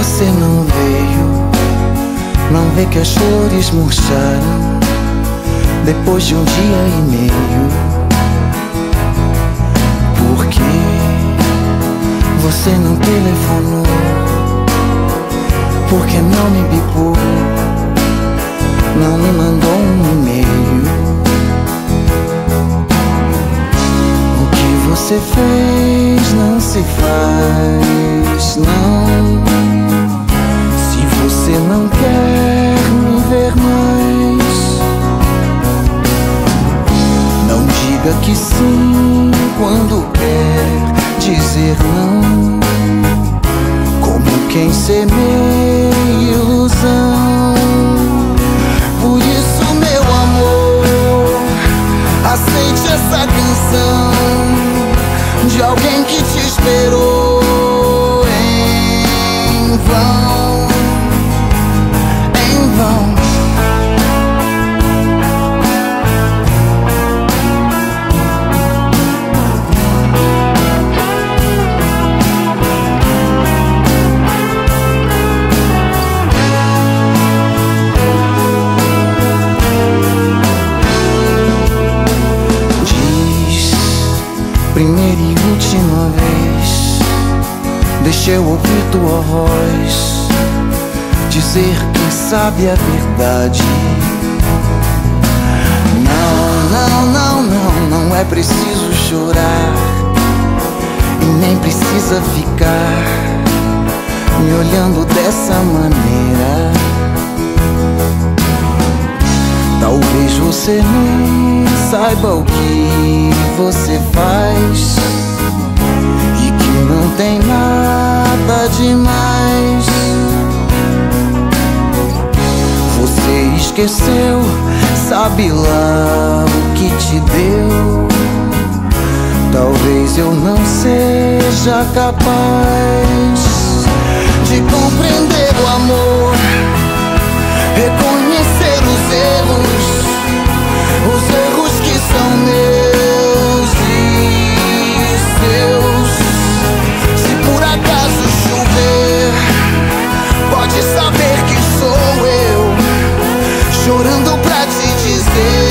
você não veio, não vê que as flores murcharam depois de um dia e meio? Por que você não telefonou? Por que não me bipou? Não me mandou um e-mail? O que você fez não se faz, não. Se você não quer me ver mais, não diga que sim quando quer dizer não, como quem semeia ilusão. Por isso, meu amor, aceite essa canção de alguém que te esperou em vão, em vão. Primeira e última vez, deixa eu ouvir tua voz dizer que sabe a verdade. Não é preciso chorar e nem precisa ficar me olhando dessa maneira. Talvez você nem saiba o que você faz e que não tem nada demais. Você esqueceu, sabe lá o que te deu. Talvez eu não seja capaz de compreender o amor, reconhecer os erros que são meus e seus. Se por acaso chover, pode saber que sou eu, chorando pra te dizer